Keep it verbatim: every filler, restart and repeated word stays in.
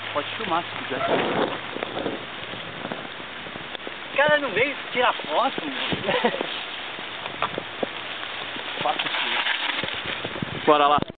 Pode filmar se quiser. O cara no meio tira foto, mano. Bora lá.